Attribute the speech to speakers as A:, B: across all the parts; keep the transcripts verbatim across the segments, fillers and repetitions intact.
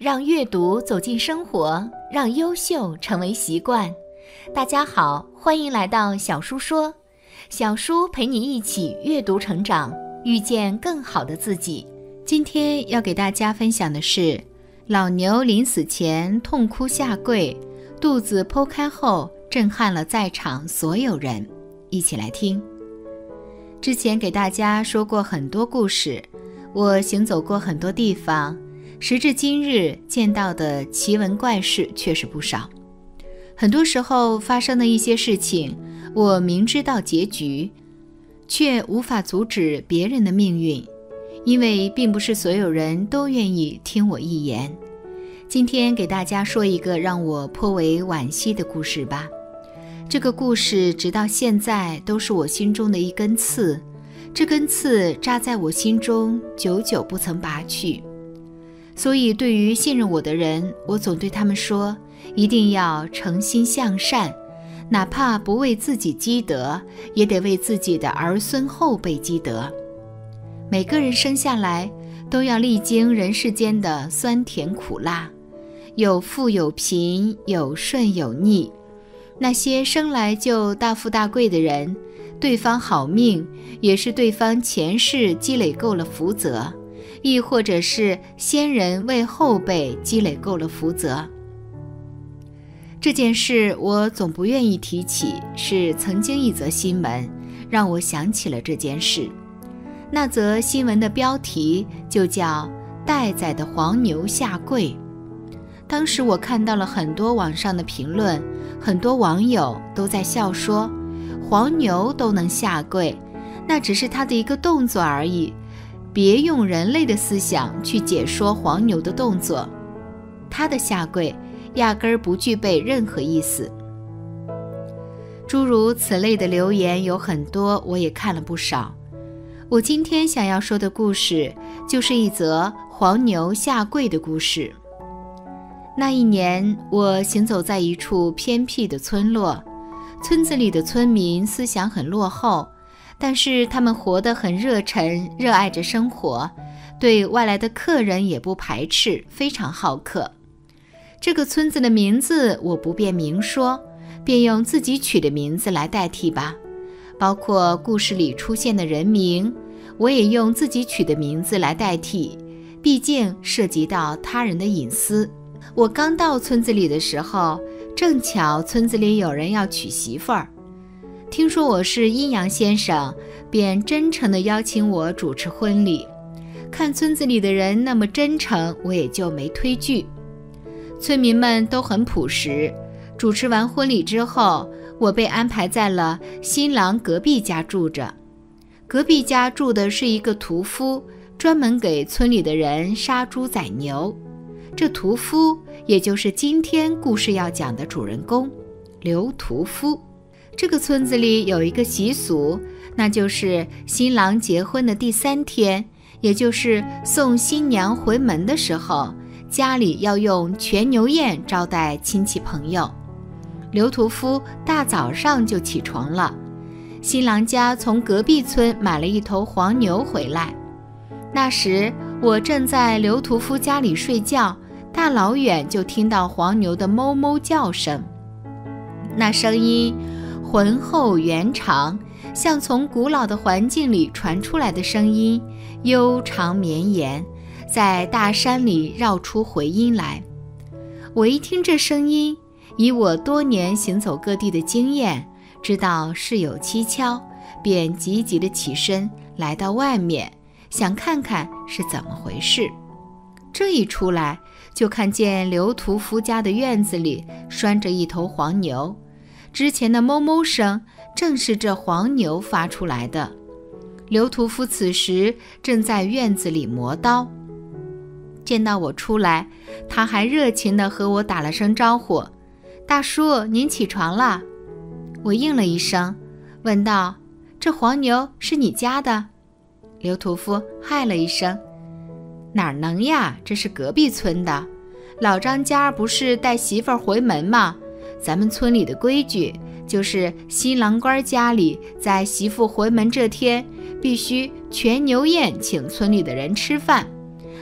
A: 让阅读走进生活，让优秀成为习惯。大家好，欢迎来到小叔说，小叔陪你一起阅读成长，遇见更好的自己。今天要给大家分享的是，老牛临死前痛哭下跪，肚子剖开后震撼了在场所有人。一起来听。之前给大家说过很多故事，我行走过很多地方，时至今日见到的奇闻怪事确实不少。很多时候发生的一些事情，我明知道结局，却无法阻止别人的命运，因为并不是所有人都愿意听我一言。今天给大家说一个让我颇为惋惜的故事吧。这个故事直到现在都是我心中的一根刺，这根刺扎在我心中，久久不曾拔去。所以对于信任我的人，我总对他们说，一定要诚心向善，哪怕不为自己积德，也得为自己的儿孙后辈积德。每个人生下来都要历经人世间的酸甜苦辣，有富有贫，有顺有逆。那些生来就大富大贵的人，对方好命，也是对方前世积累够了福泽，亦或者是先人为后辈积累够了福泽。这件事我总不愿意提起，是曾经一则新闻让我想起了这件事。那则新闻的标题就叫待宰的黄牛下跪。当时我看到了很多网上的评论，很多网友都在笑说，黄牛都能下跪，那只是他的一个动作而已，别用人类的思想去解说黄牛的动作，他的下跪压根儿不具备任何意思。诸如此类的留言有很多，我也看了不少。我今天想要说的故事，就是一则黄牛下跪的故事。那一年，我行走在一处偏僻的村落，村子里的村民思想很落后，但是他们活得很热忱，热爱着生活，对外来的客人也不排斥，非常好客。这个村子的名字我不便明说，便用自己取的名字来代替吧，包括故事里出现的人名，我也用自己取的名字来代替，毕竟涉及到他人的隐私。我刚到村子里的时候，正巧村子里有人要娶媳妇儿，听说我是阴阳先生，便真诚地邀请我主持婚礼。看村子里的人那么真诚，我也就没推拒。村民们都很朴实，主持完婚礼之后，我被安排在了新郎隔壁家住着。隔壁家住的是一个屠夫，专门给村里的人杀猪宰牛。这屠夫也就是今天故事要讲的主人公刘屠夫。这个村子里有一个习俗，那就是新郎结婚的第三天，也就是送新娘回门的时候，家里要用全牛宴招待亲戚朋友。刘屠夫大早上就起床了，新郎家从隔壁村买了一头黄牛回来。那时我正在刘屠夫家里睡觉，大老远就听到黄牛的哞哞叫声，那声音浑厚圆长，像从古老的环境里传出来的声音，悠长绵延，在大山里绕出回音来。我一听这声音，以我多年行走各地的经验，知道事有蹊跷，便急急地起身来到外面，想看看是怎么回事。这一出来，就看见刘屠夫家的院子里拴着一头黄牛，之前的哞哞声正是这黄牛发出来的。刘屠夫此时正在院子里磨刀，见到我出来，他还热情地和我打了声招呼，大叔，您起床了。我应了一声，问道，这黄牛是你家的？刘屠夫嗨了一声，哪能呀，这是隔壁村的，老张家不是带媳妇儿回门吗？咱们村里的规矩就是新郎官家里在媳妇回门这天必须全牛宴请村里的人吃饭，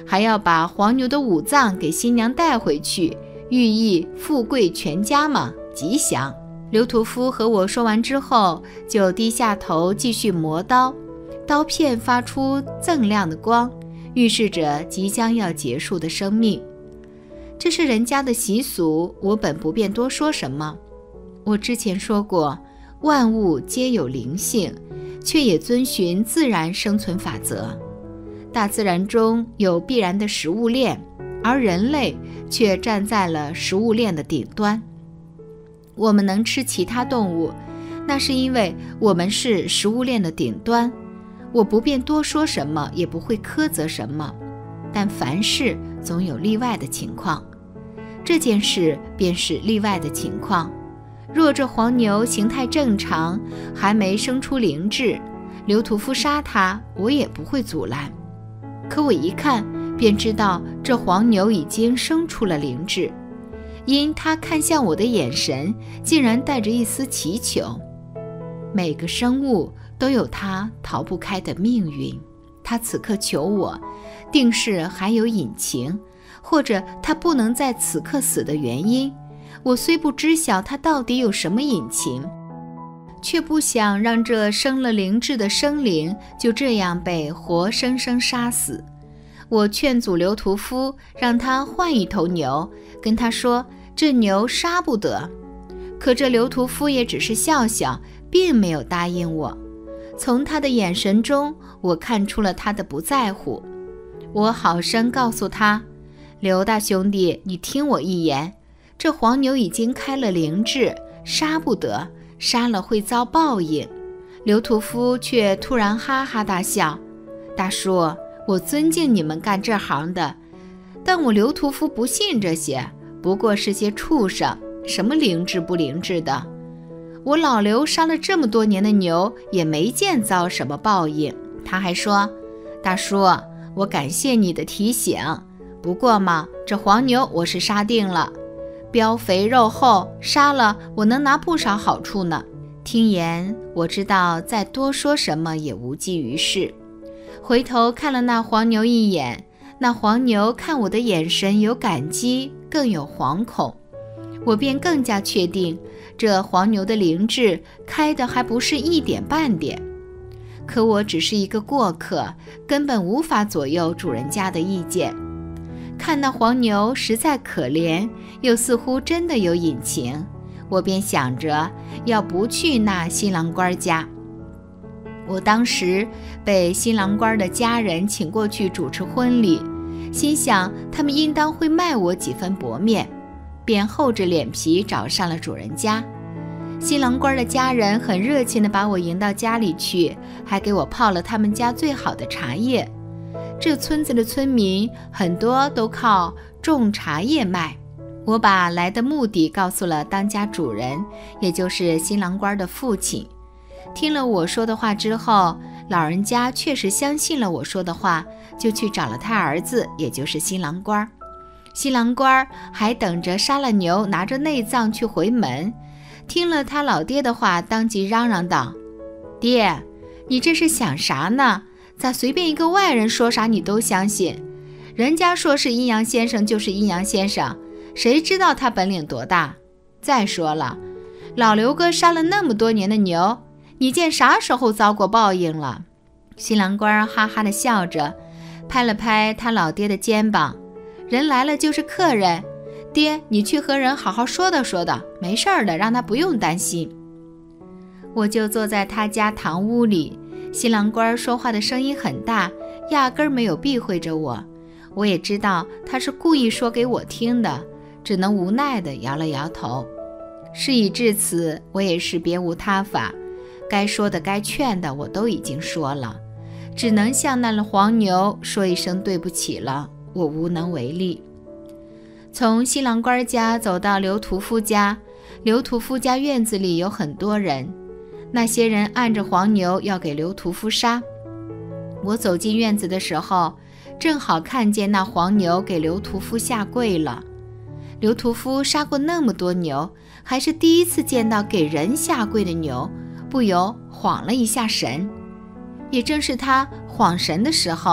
A: 还要把黄牛的五脏给新娘带回去，寓意富贵全家嘛，吉祥。刘屠夫和我说完之后，就低下头继续磨刀，刀片发出锃亮的光，预示着即将要结束的生命。这是人家的习俗，我本不便多说什么。我之前说过，万物皆有灵性，却也遵循自然生存法则。大自然中有必然的食物链，而人类却站在了食物链的顶端。我们能吃其他动物，那是因为我们是食物链的顶端。我不便多说什么，也不会苛责什么，但凡事总有例外的情况，这件事便是例外的情况。若这黄牛形态正常，还没生出灵智，刘屠夫杀它，我也不会阻拦。可我一看便知道，这黄牛已经生出了灵智，因他看向我的眼神竟然带着一丝祈求。每个生物都有它逃不开的命运，他此刻求我，定是还有隐情，或者他不能在此刻死的原因。我虽不知晓他到底有什么隐情，却不想让这生了灵智的生灵就这样被活生生杀死。我劝阻刘屠夫，让他换一头牛，跟他说这牛杀不得。可这刘屠夫也只是笑笑，并没有答应我。从他的眼神中，我看出了他的不在乎。我好生告诉他，刘大兄弟，你听我一言，这黄牛已经开了灵智，杀不得，杀了会遭报应。刘屠夫却突然哈哈大笑，大叔，我尊敬你们干这行的，但我刘屠夫不信这些，不过是些畜生，什么灵智不灵智的。我老刘杀了这么多年的牛，也没见遭什么报应。他还说，大叔，我感谢你的提醒，不过嘛，这黄牛我是杀定了，膘肥肉厚，杀了我能拿不少好处呢。听言，我知道再多说什么也无济于事，回头看了那黄牛一眼，那黄牛看我的眼神有感激，更有惶恐，我便更加确定，这黄牛的灵智开的还不是一点半点。可我只是一个过客，根本无法左右主人家的意见。看那黄牛实在可怜，又似乎真的有隐情，我便想着要不去那新郎官家。我当时被新郎官的家人请过去主持婚礼，心想他们应当会卖我几分薄面，便厚着脸皮找上了主人家。新郎官的家人很热情地把我迎到家里去，还给我泡了他们家最好的茶叶。这村子的村民很多都靠种茶叶卖。我把来的目的告诉了当家主人，也就是新郎官的父亲。听了我说的话之后，老人家确实相信了我说的话，就去找了他儿子，也就是新郎官。新郎官还等着杀了牛，拿着内脏去回门。听了他老爹的话，当即嚷嚷道，爹，你这是想啥呢？咋随便一个外人说啥你都相信？人家说是阴阳先生就是阴阳先生，谁知道他本领多大？再说了，老刘哥杀了那么多年的牛，你见啥时候遭过报应了？新郎官哈哈地笑着，拍了拍他老爹的肩膀，人来了就是客人，爹，你去和人好好说道说道，没事儿的，让他不用担心。我就坐在他家堂屋里，新郎官说话的声音很大，压根儿没有避讳着我。我也知道他是故意说给我听的，只能无奈地摇了摇头。事已至此，我也是别无他法，该说的该劝的我都已经说了，只能向那黄牛说一声对不起了，我无能为力。从新郎官家走到刘屠夫家，刘屠夫家院子里有很多人，那些人按着黄牛要给刘屠夫杀。我走进院子的时候，正好看见那黄牛给刘屠夫下跪了。刘屠夫杀过那么多牛，还是第一次见到给人下跪的牛，不由晃了一下神。也正是他晃神的时候，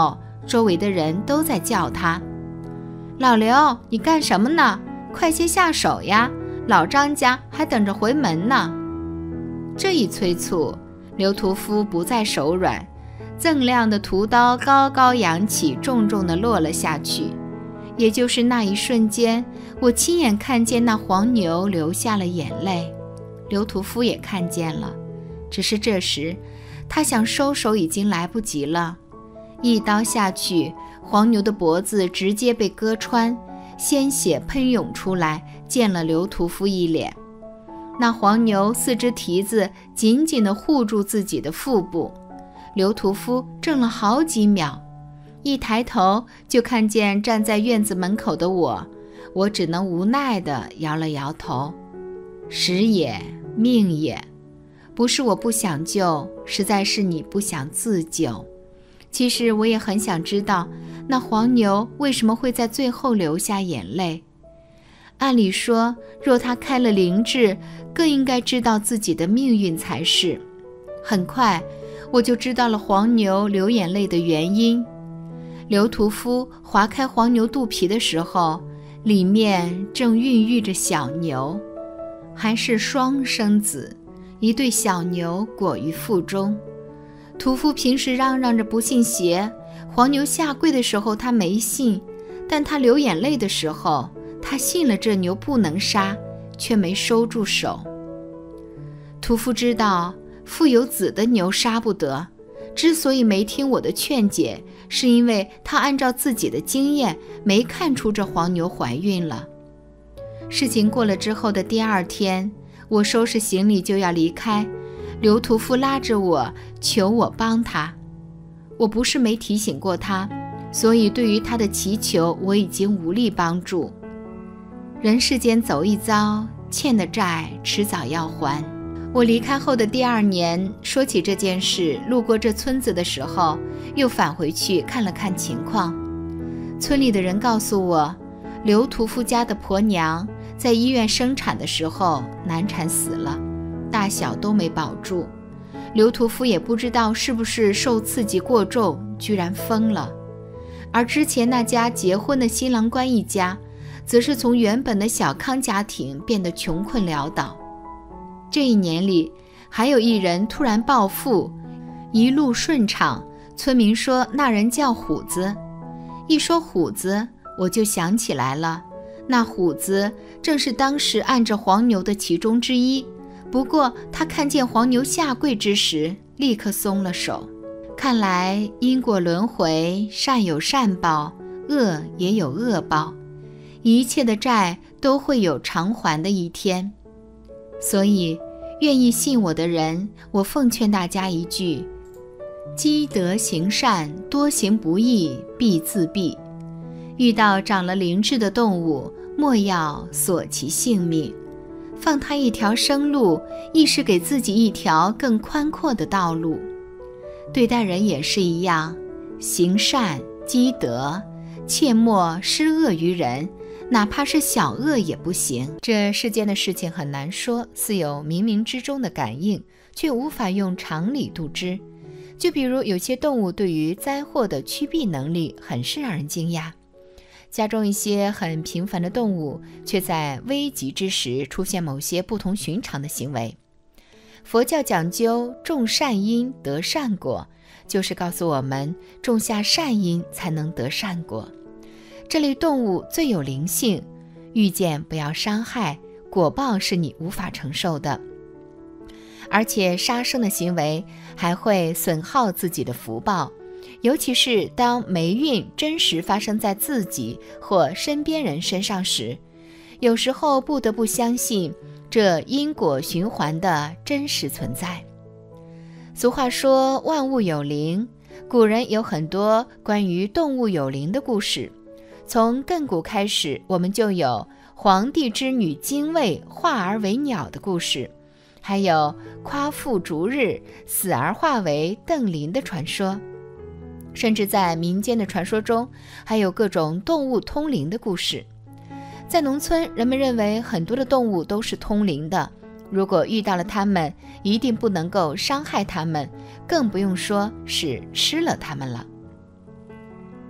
A: 周围的人都在叫他：老刘，你干什么呢？快些下手呀，老张家还等着回门呢。这一催促，刘屠夫不再手软，锃亮的屠刀高高扬起，重重地落了下去。也就是那一瞬间，我亲眼看见那黄牛流下了眼泪，刘屠夫也看见了，只是这时他想收手已经来不及了。一刀下去，黄牛的脖子直接被割穿，鲜血喷涌出来，溅了刘屠夫一脸。那黄牛四只蹄子紧紧地护住自己的腹部，刘屠夫怔了好几秒，一抬头就看见站在院子门口的我，我只能无奈地摇了摇头。时也，命也，不是我不想救，实在是你不想自救。其实我也很想知道，那黄牛为什么会在最后流下眼泪。按理说，若他开了灵智，更应该知道自己的命运才是。很快，我就知道了黄牛流眼泪的原因。刘屠夫划开黄牛肚皮的时候，里面正孕育着小牛，还是双生子，一对小牛裹于腹中。屠夫平时嚷嚷着不信邪，黄牛下跪的时候他没信，但他流眼泪的时候，他信了这牛不能杀，却没收住手。屠夫知道腹有子的牛杀不得，之所以没听我的劝解，是因为他按照自己的经验没看出这黄牛怀孕了。事情过了之后的第二天，我收拾行李就要离开，刘屠夫拉着我求我帮他。我不是没提醒过他，所以对于他的祈求我已经无力帮助。人世间走一遭，欠的债迟早要还。我离开后的第二年，说起这件事，路过这村子的时候，又返回去看了看情况。村里的人告诉我，刘屠夫家的婆娘在医院生产的时候难产死了，大小都没保住。刘屠夫也不知道是不是受刺激过重，居然疯了。而之前那家结婚的新郎官一家，则是从原本的小康家庭变得穷困潦倒。这一年里，还有一人突然暴富，一路顺畅，村民说那人叫虎子。一说虎子，我就想起来了，那虎子正是当时按着黄牛的其中之一，不过他看见黄牛下跪之时，立刻松了手。看来因果轮回，善有善报，恶也有恶报，一切的债都会有偿还的一天。所以愿意信我的人，我奉劝大家一句：积德行善，多行不义必自毙。遇到长了灵智的动物，莫要索其性命，放他一条生路，亦是给自己一条更宽阔的道路。对待人也是一样，行善积德，切莫施恶于人，哪怕是小恶也不行。这世间的事情很难说，似有冥冥之中的感应，却无法用常理度之。就比如有些动物对于灾祸的趋避能力很是让人惊讶，家中一些很平凡的动物，却在危急之时出现某些不同寻常的行为。佛教讲究种善因得善果，就是告诉我们种下善因才能得善果。这类动物最有灵性，遇见不要伤害，果报是你无法承受的。而且杀生的行为还会损耗自己的福报，尤其是当霉运真实发生在自己或身边人身上时，有时候不得不相信这因果循环的真实存在。俗话说万物有灵，古人有很多关于动物有灵的故事。从亘古开始，我们就有皇帝之女精卫化而为鸟的故事，还有夸父逐日死而化为邓林的传说。甚至在民间的传说中，还有各种动物通灵的故事。在农村，人们认为很多的动物都是通灵的，如果遇到了它们，一定不能够伤害它们，更不用说是吃了它们了。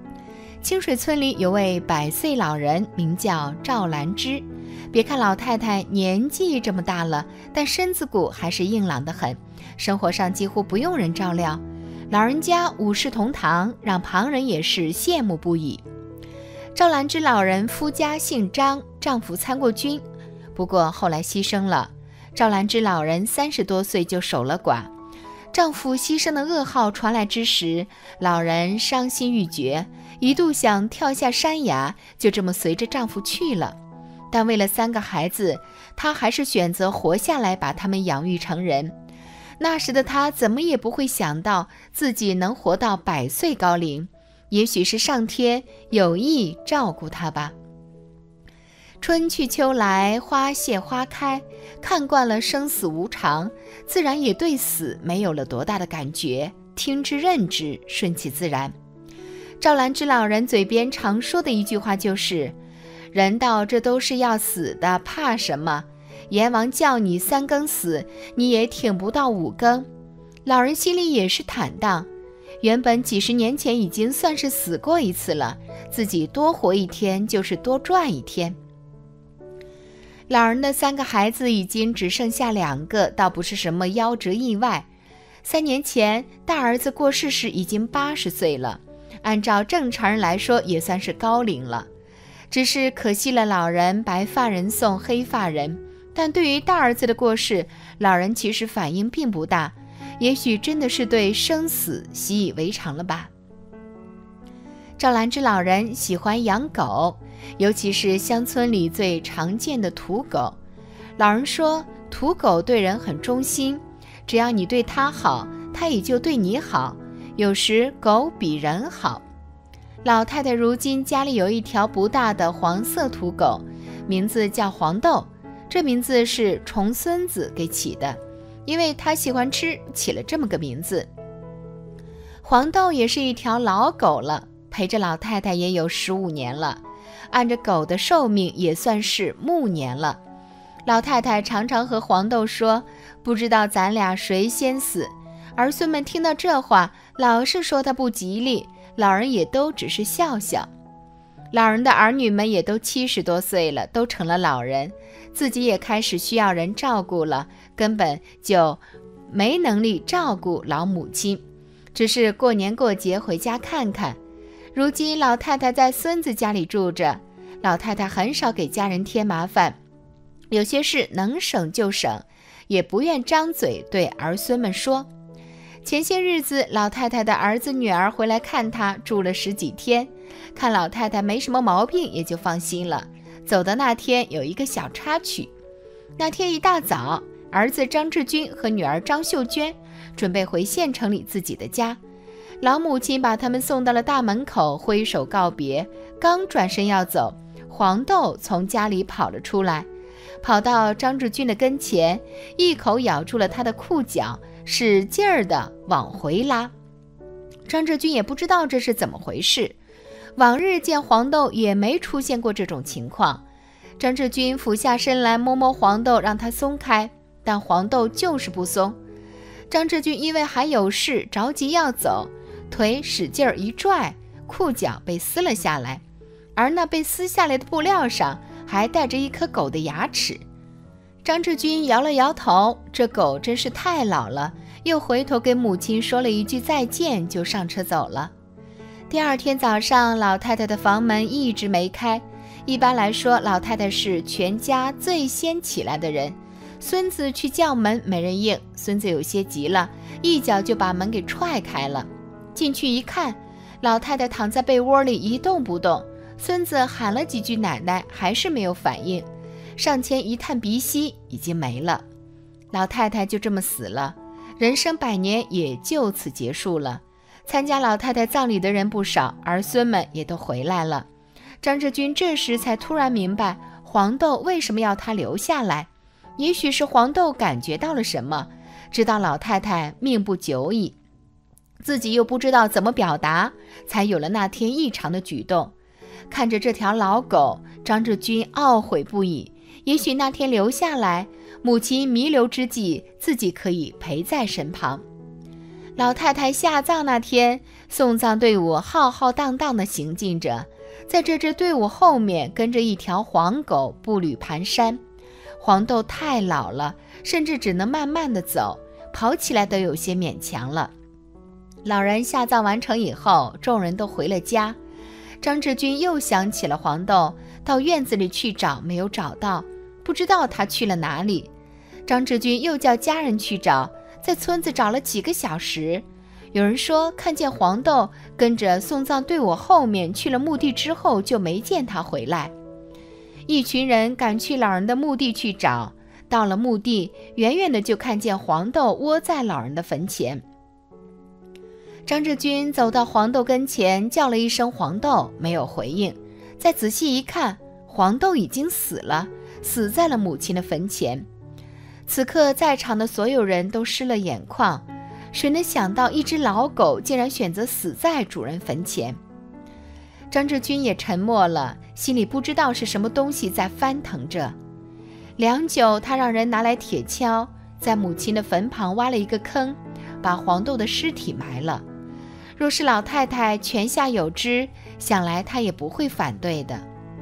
A: 清水村里有位百岁老人，名叫赵兰芝。别看老太太年纪这么大了，但身子骨还是硬朗得很，生活上几乎不用人照料。老人家五世同堂，让旁人也是羡慕不已。赵兰芝老人夫家姓张，丈夫参过军，不过后来牺牲了。赵兰芝老人三十多岁就守了寡，丈夫牺牲的噩耗传来之时，老人伤心欲绝，一度想跳下山崖，就这么随着丈夫去了。但为了三个孩子，她还是选择活下来，把他们养育成人。那时的她怎么也不会想到自己能活到百岁高龄，也许是上天有意照顾她吧。春去秋来，花谢花开，看惯了生死无常，自然也对死没有了多大的感觉，听之任之，顺其自然。赵兰芝老人嘴边常说的一句话就是：人道这都是要死的，怕什么？阎王叫你三更死，你也挺不到五更。老人心里也是坦荡，原本几十年前已经算是死过一次了，自己多活一天就是多赚一天。老人的三个孩子已经只剩下两个，倒不是什么夭折意外。三年前大儿子过世时已经八十岁了，按照正常人来说也算是高龄了，只是可惜了老人白发人送黑发人。但对于大儿子的过世，老人其实反应并不大，也许真的是对生死习以为常了吧。赵兰芝老人喜欢养狗，尤其是乡村里最常见的土狗。老人说，土狗对人很忠心，只要你对它好，它也就对你好，有时狗比人好。老太太如今家里有一条不大的黄色土狗，名字叫黄豆，这名字是重孙子给起的，因为他喜欢吃，起了这么个名字。黄豆也是一条老狗了，陪着老太太也有十五年了，按着狗的寿命也算是暮年了。老太太常常和黄豆说，不知道咱俩谁先死。儿孙们听到这话，老是说他不吉利，老人也都只是笑笑。老人的儿女们也都七十多岁了，都成了老人，自己也开始需要人照顾了，根本就没能力照顾老母亲，只是过年过节回家看看。如今老太太在孙子家里住着，老太太很少给家人添麻烦，有些事能省就省，也不愿张嘴对儿孙们说。前些日子老太太的儿子女儿回来看她，住了十几天，看老太太没什么毛病，也就放心了。走的那天有一个小插曲，那天一大早，儿子张志军和女儿张秀娟准备回县城里自己的家，老母亲把他们送到了大门口，挥手告别，刚转身要走，黄豆从家里跑了出来，跑到张志军的跟前，一口咬住了他的裤脚，使劲儿地往回拉。张志军也不知道这是怎么回事，往日见黄豆也没出现过这种情况。张志军俯下身来摸摸黄豆，让他松开，但黄豆就是不松。张志军因为还有事着急要走，腿使劲儿一拽，裤脚被撕了下来，而那被撕下来的布料上还带着一颗狗的牙齿。张志军摇了摇头，这狗真是太老了，又回头给母亲说了一句再见，就上车走了。第二天早上，老太太的房门一直没开。一般来说，老太太是全家最先起来的人，孙子去叫门没人应，孙子有些急了，一脚就把门给踹开了。进去一看，老太太躺在被窝里一动不动，孙子喊了几句奶奶还是没有反应，上前一探鼻息，已经没了。老太太就这么死了，人生百年也就此结束了。参加老太太葬礼的人不少，儿孙们也都回来了。张志军这时才突然明白黄豆为什么要他留下来，也许是黄豆感觉到了什么，知道老太太命不久矣，自己又不知道怎么表达，才有了那天异常的举动。看着这条老狗，张志军懊悔不已，也许那天留下来，母亲弥留之际，自己可以陪在身旁。 老太太下葬那天，送葬队伍浩浩荡荡地行进着，在这支队伍后面跟着一条黄狗，步履蹒跚。黄豆太老了，甚至只能慢慢地走，跑起来都有些勉强了。老人下葬完成以后，众人都回了家。张志军又想起了黄豆，到院子里去找，没有找到，不知道他去了哪里。张志军又叫家人去找，在村子找了几个小时。有人说看见黄豆跟着送葬队伍后面去了墓地之后，就没见他回来。一群人赶去老人的墓地去找，到了墓地，远远的就看见黄豆窝在老人的坟前。张志军走到黄豆跟前，叫了一声黄豆，没有回应。再仔细一看，黄豆已经死了，死在了母亲的坟前。此刻在场的所有人都湿了眼眶，谁能想到一只老狗竟然选择死在主人坟前。张志军也沉默了，心里不知道是什么东西在翻腾着。良久，他让人拿来铁锹，在母亲的坟旁挖了一个坑，把黄豆的尸体埋了。若是老太太泉下有知，想来她也不会反对的。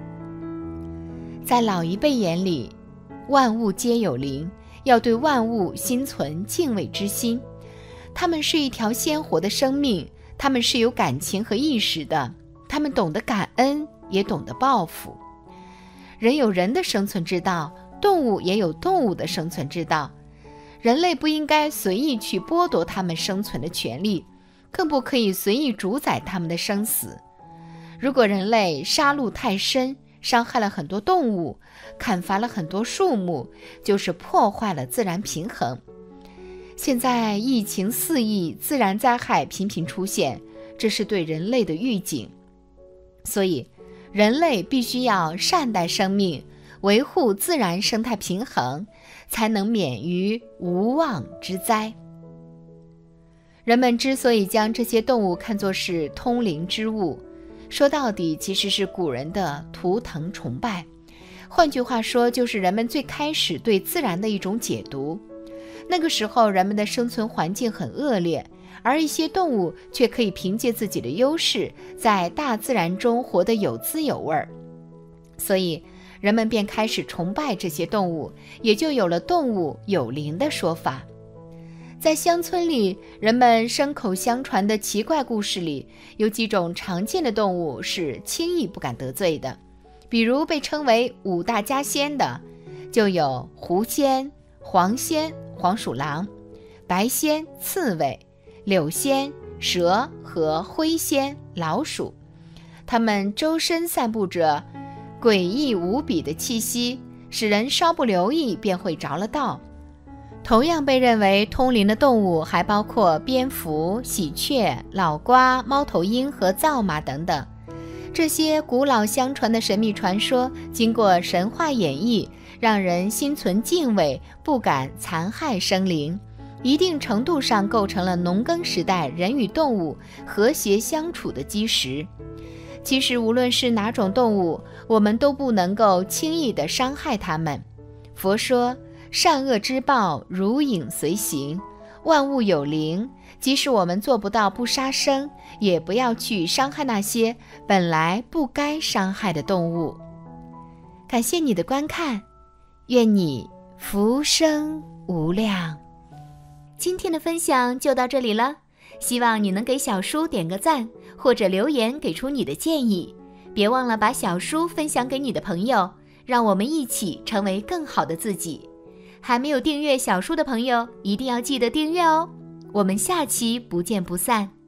A: 在老一辈眼里，万物皆有灵，要对万物心存敬畏之心。它们是一条鲜活的生命，它们是有感情和意识的，它们懂得感恩，也懂得报复。人有人的生存之道，动物也有动物的生存之道。人类不应该随意去剥夺它们生存的权利，更不可以随意主宰它们的生死。如果人类杀戮太深，伤害了很多动物，砍伐了很多树木，就是破坏了自然平衡。现在疫情四溢，自然灾害频频出现，这是对人类的预警。所以人类必须要善待生命，维护自然生态平衡，才能免于无妄之灾。人们之所以将这些动物看作是通灵之物，说到底其实是古人的图腾崇拜。换句话说，就是人们最开始对自然的一种解读。那个时候人们的生存环境很恶劣，而一些动物却可以凭借自己的优势，在大自然中活得有滋有味儿。所以人们便开始崇拜这些动物，也就有了动物有灵的说法。在乡村里，人们牲口相传的奇怪故事里，有几种常见的动物是轻易不敢得罪的。比如被称为五大家仙的，就有狐仙、黄仙、黄鼠狼、白仙、刺猬、柳仙、蛇和灰仙、老鼠。它们周身散布着诡异无比的气息，使人稍不留意便会着了道。同样被认为通灵的动物还包括蝙蝠、喜鹊、老瓜、猫头鹰和灶马等等。这些古老相传的神秘传说，经过神话演绎，让人心存敬畏，不敢残害生灵，一定程度上构成了农耕时代人与动物和谐相处的基石。其实无论是哪种动物，我们都不能够轻易地伤害它们。佛说善恶之报如影随形，万物有灵，即使我们做不到不杀生，也不要去伤害那些本来不该伤害的动物。感谢你的观看，愿你福生无量。今天的分享就到这里了，希望你能给小叔点个赞，或者留言给出你的建议。别忘了把小叔分享给你的朋友，让我们一起成为更好的自己。还没有订阅小叔的朋友，一定要记得订阅哦。我们下期不见不散。